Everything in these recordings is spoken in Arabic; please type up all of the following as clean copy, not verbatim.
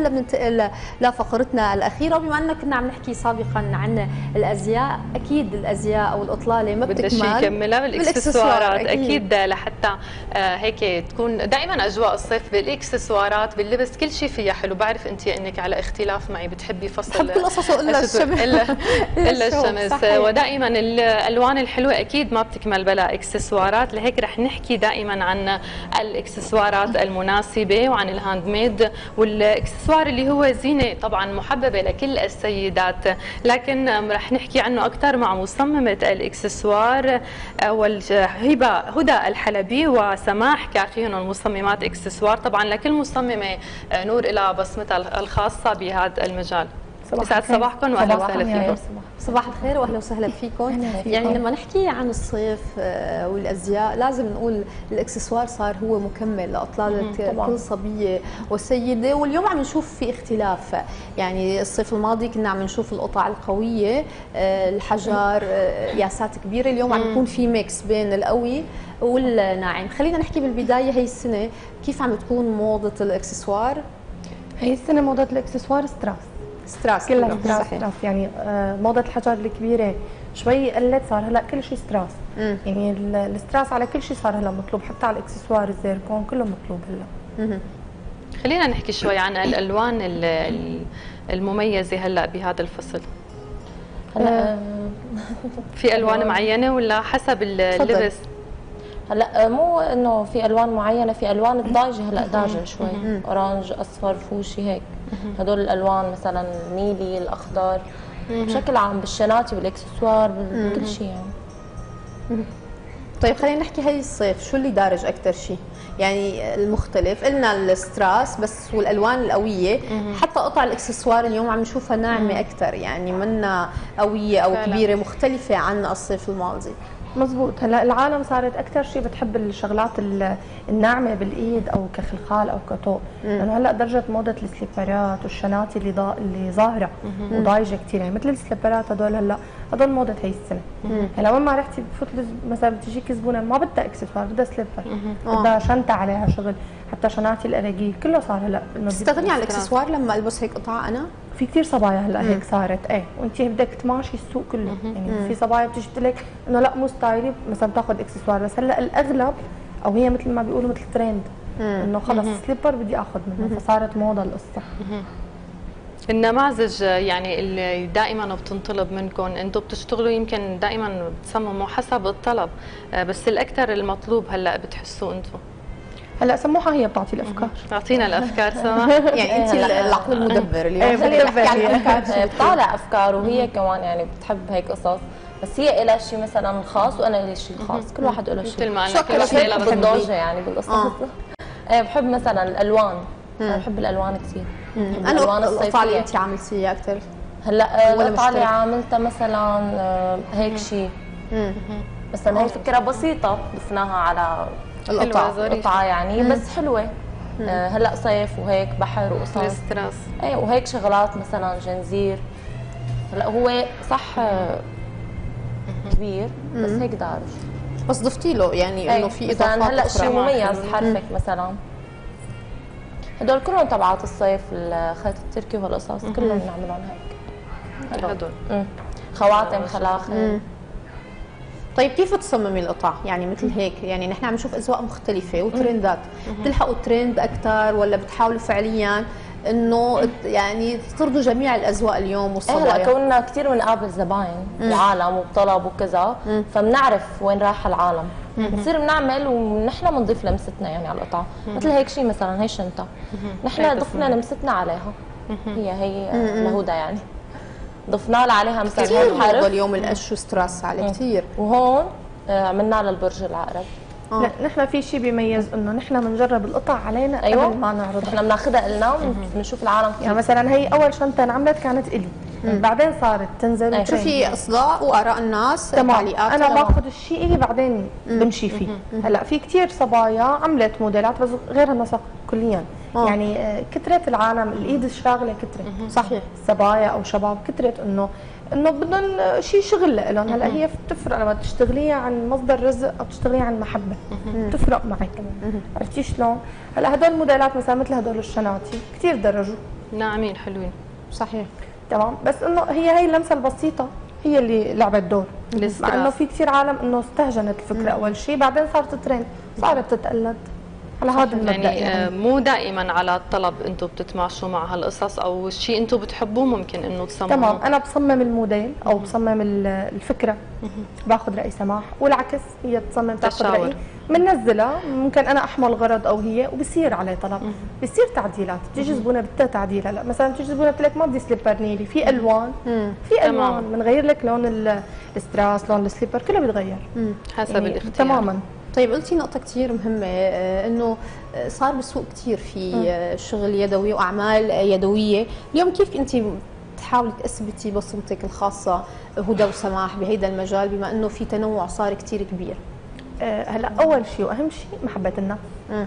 هلا بننتقل لفقرتنا الاخيره، وبما اننا كنا عم نحكي سابقا عن الازياء، اكيد الازياء او الاطلاله ما بتكمل بدنا شيء يكملها بالاكسسوارات. اكيد لحتى هيك تكون دائما اجواء الصيف بالاكسسوارات باللبس، كل شيء فيها حلو. بعرف انت انك على اختلاف معي، بتحبي فصل بحب كل قصصه الا الشمس الا الشمس. ودائما الالوان الحلوه اكيد ما بتكمل بلا اكسسوارات، لهيك رح نحكي دائما عن الاكسسوارات المناسبه وعن الهاند ميد، والاكسسوار اللي هو زينه طبعا محببه لكل السيدات، لكن رح نحكي عنه اكثر مع مصممه الاكسسوار هدى الحلبي وسماح كاخيهم المصممات اكسسوار. طبعا لكل مصممه نور لها بصمتها الخاصه بهذا المجال. يسعد صباحكم واهلا وسهلا فيكم. صباح الخير واهلا وسهلا فيكم. يعني لما نحكي عن الصيف والازياء لازم نقول الاكسسوار صار هو مكمل لاطلاله كل صبيه وسيده، واليوم عم نشوف في اختلاف. يعني الصيف الماضي كنا عم نشوف القطع القويه، الحجر، ياسات كبيره، اليوم عم يكون في ميكس بين القوي والناعم. خلينا نحكي بالبدايه، هي السنه كيف عم تكون موضه الاكسسوار؟ هي السنه موضه الاكسسوار ستراس كلها ستراس. يعني موضه الحجر الكبيره شوي قلت، صار هلا كل شيء ستراس. يعني الستراس على كل شيء صار هلا مطلوب، حتى على الاكسسوار الزيركون كله مطلوب هلا. خلينا نحكي شوي عن الالوان المميزه هلا بهذا الفصل. هلا في الوان معينه ولا حسب اللبس؟ هلا مو انه في الوان معينه، في الوان الضايجه هلا داجه شوي، اورانج، اصفر، فوشي، هيك. هدول الالوان مثلا النيلي، الاخضر، بشكل عام بالشناتي بالاكسسوار بكل شيء يعني. طيب خلينا نحكي هي الصيف شو اللي دارج اكثر شيء؟ يعني المختلف قلنا الستراس بس والالوان القويه، حتى قطع الاكسسوار اليوم عم نشوفها ناعمه اكثر، يعني منا قويه او كبيره، مختلفه عن الصيف الماضي. مزبوط. هلا العالم صارت اكثر شيء بتحب الشغلات الناعمه بالايد او كخلخال او كطوق، لانه هلا درجه موضه السليبرات والشناتي اللي ظاهره وضايجه كثير، يعني مثل السليبرات هدول هدول موضه هي السنه. هلا وين ما رحتي بفوت مثلا بتجيك زبونه ما بدها اكسسوار، بدها سليبر، بدها شنطه عليها شغل، حتى شناتي الارجيل كله صار هلا. تستغني عن الاكسسوار لما البس هيك قطعه انا؟ في كثير صبايا هلا هيك صارت، وانت بدك تماشي السوق كله. يعني في صبايا بتيجي بتقول لك انه لا مو ستايلي مثلا تاخذ اكسسوار، بس هلا الاغلب او هي مثل ما بيقولوا مثل ترند، انه خلص سليبر بدي اخذ منه، فصارت موضه القصه. النماذج يعني اللي دائما بتنطلب منكم، انتم بتشتغلوا يمكن دائما بتصمموا حسب الطلب، بس الاكثر المطلوب هلا بتحسوا انتم؟ هلا سموحه هي بتعطي الافكار. تعطينا الافكار سماح. يعني انت العقل المدبر اليوم، خلينا نحكي عن الافكار. بتطالع افكار وهي كمان يعني بتحب هيك قصص، بس هي لها شيء مثلا خاص وانا لي شيء خاص، كل واحد له شيء. مثل ما انا كل واحد لها بالضوجه يعني بالقصص. بحب مثلا الالوان، انا بحب الالوان كثير. انا القطعه اللي انت عملتيها اكثر هلا القطعه اللي عملتها مثلا هيك شيء، مثلا هي فكره بسيطه ضفناها على القطعه يعني، بس حلوه. هلا صيف وهيك بحر وقصص الستراس، وهيك شغلات مثلا جنزير. هلا هو صح كبير بس هيك دارج، بس ضفتي له يعني انه في اضافات هلا شيء مميز، حرفك مثلا. هدول كلهم تبعات الصيف، الخيط التركي والقصص كلهم بنعملهم هيك. هدول خواتم، خلاخل. طيب كيف تصممي القطع؟ يعني مثل هيك، يعني نحن عم نشوف اذواق مختلفه وترندات، بتلحقوا الترند اكثر ولا بتحاولوا فعليا انه يعني تطردوا جميع الاذواق اليوم والصبايا؟ هلا كنا كثير بنقابل زباين العالم وبطلب وكذا، فبنعرف وين رايح العالم، بنصير بنعمل ونحن بنضيف لمستنا يعني على القطعه. مثل هيك شيء مثلا، هي شنطه نحن ضفنا لمستنا عليها، هي لهدى يعني ضفنا لها عليها مثلا هون حرف. اليوم القش ستراس عليه كثير، وهون عملنا للبرج العقرب. نحن في شيء بيميز انه نحن بنجرب القطع علينا قبل ما نعرضها. نحن بناخذها لنا وبنشوف العالم كيف. يعني مثلا هي اول شنطه انعملت كانت الي، بعدين صارت تنزل شوفي اصداء واراء الناس، تعليقات. انا باخذ الشيء الي بعدين بمشي فيه. هلا في كثير صبايا عملت موديلات بس غير النسق كليا. يعني كثرت العالم، الايد الشاغله كثرت. صحيح. صبايا او شباب كثرت انه بدهم شيء شغل لهم. هلا هي بتفرق لما تشتغليها عن مصدر رزق او تشتغليها عن محبه، بتفرق معك. عرفتي شلون؟ هلا هدول الموديلات مثلا مثل هدول الشناتي كثير درجوا، ناعمين حلوين. صحيح. تمام، بس انه هي اللمسه البسيطه هي اللي لعبت دور، مع انه في كثير عالم انه استهجنت الفكره اول شيء، بعدين صارت ترند، صارت تتقلد على هذا المبدا. يعني مو دائما على الطلب انتم بتتماشوا مع هالقصص، او شيء انتم بتحبوه ممكن انه تصمموه. تمام، انا بصمم الموديل او بصمم الفكره، باخذ راي سماح، والعكس هي تصمم تاخذ رايي، بننزلها، ممكن انا احمل غرض او هي، وبصير عليه طلب، بصير تعديلات، بتيجي زبونه بدها تعديل. هلا مثلا بتيجي زبونه بتقول لك ما بدي سليبر نيلي، في الوان، في الوان بنغير لك لون الستراس، لون السليبر، كله بيتغير حسب يعني الاختيار تماما. طيب قلتي نقطة كثير مهمة، انه صار بالسوق كثير في شغل يدوي واعمال يدوية، اليوم كيف انت بتحاولي تثبتي بصمتك الخاصة هدى وسماح بهيدا المجال، بما انه في تنوع صار كثير كبير؟ هلا اول شيء واهم شيء محبة النفس.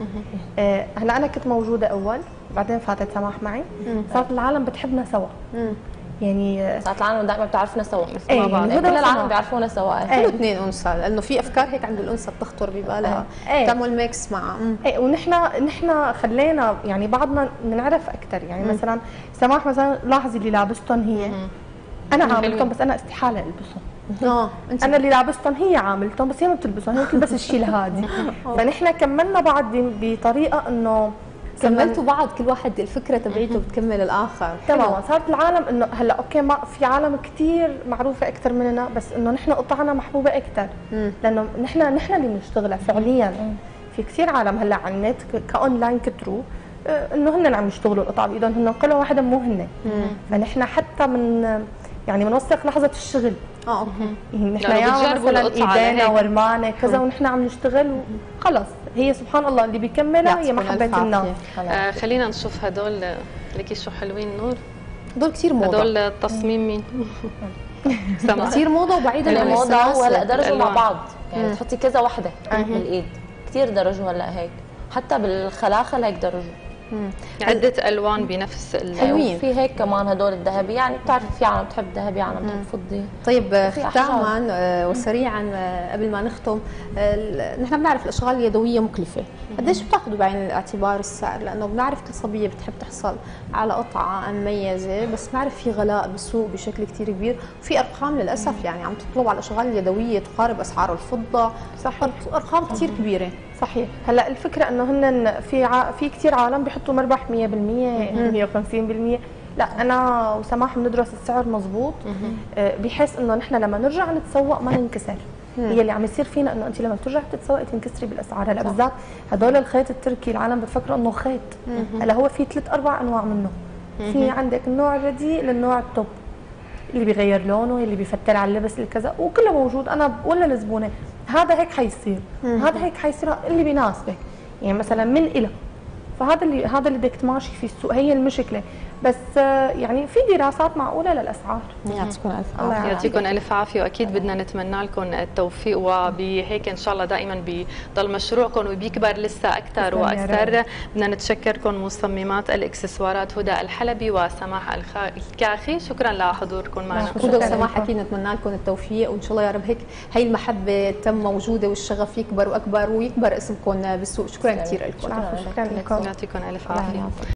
هلا انا كنت موجودة اول، بعدين فاتت سماح معي، صارت العالم بتحبنا سوا. يعني صارت العالم دائما بتعرفنا سوا مع بعض، كل العالم بيعرفونا سوا. حلو اثنين انثى، لانه في افكار هيك عند الانثى بتخطر ببالها تعمل ميكس مع ونحن خلينا يعني بعضنا نعرف اكثر. يعني مثلا سماح مثلا لاحظي اللي لابستهم هي، انا عاملتهم بس انا استحاله البسهم. انا اللي لابستهم هي عاملتهم بس هي ما بتلبسهم، هي بتلبس الشيء الهادي. فنحن كملنا بعض بطريقه انه كملتوا بعض، كل واحد الفكره تبعيته بتكمل الاخر. تمام، صارت العالم انه هلا اوكي، ما في عالم كثير معروفه اكثر مننا، بس انه نحن قطعنا محبوبه اكثر، لانه نحن اللي بنشتغلها فعليا. في كثير عالم هلا على النت كاونلاين كتروا انه هن عم يشتغلوا القطع بايدهم، هن كل واحد مو هن. فنحن حتى من يعني بنوثق لحظه الشغل. اوكي، نحن يا مثلا ايدينا ورمانه كذا ونحن عم نشتغل، خلص هي سبحان الله اللي بيكملها هي محبه الناس. خلينا نشوف هدول ليكي شو حلوين نور، هدول كثير موضه، هدول التصميم مين؟ كثير موضه وبعيدا عن الموضه، وهلا درجوا مع بعض، يعني تحطي كذا وحده بالايد، كثير درجوا هلا هيك، حتى بالخلاخل هيك درجوا. عدة ألوان بنفس حلوين. في هيك كمان هدول الذهبي، يعني بتعرفي في عالم بتحب ذهبي، عالم بتحب فضي. طيب ختاما وسريعا قبل ما نختم، نحن بنعرف الاشغال اليدويه مكلفه، قديش بتاخذوا بعين الاعتبار السعر؟ لانه بنعرف كل صبيه بتحب تحصل على قطعه مميزه، بس بنعرف في غلاء بالسوق بشكل كثير كبير، وفي ارقام للاسف يعني عم تطلب على الاشغال اليدويه تقارب اسعار الفضه، صح، ارقام كثير كبيره. صحيح. هلا الفكره انه هن في كثير عالم بيحطوا مربح 100% 150%. لا، انا وسماح بندرس السعر مزبوط، بحيث انه نحن لما نرجع نتسوق ما ننكسر. هي اللي عم يصير فينا انه انت لما بترجع تتسوقي تنكسري بالاسعار. هلا بالذات هدول الخيط التركي العالم بتفكروا انه خيط، هلا هو في 3-4 انواع منه. في عندك النوع الرديء للنوع التوب اللي بيغير لونه، اللي بيفتر على اللبس الكذا، وكله موجود. انا بقول للزبونه هذا هيك حيصير، هذا هيك حيصير اللي بيناسبك، يعني مثلا من إلى. فهذا اللي بدك تماشي في السوق، هي المشكله. بس يعني في دراسات معقوله للاسعار. يعطيكم الف عافيه. يعطيكم الف عافيه، واكيد بدنا نتمنى لكم التوفيق، وبهيك ان شاء الله دائما بضل مشروعكم وبيكبر لسه اكثر واكثر. بدنا نتشكركم مصممات الاكسسوارات هدى الحلبي وسماح الكاخي، شكرا لحضوركم معنا. هدى وسماح اكيد نتمنى لكم التوفيق، وان شاء الله يا رب هيك هي المحبه تم موجوده والشغف يكبر واكبر ويكبر اسمكم بالسوق. شكرا كثير لكم. شكرا لكم. يعطيكم الف عافيه.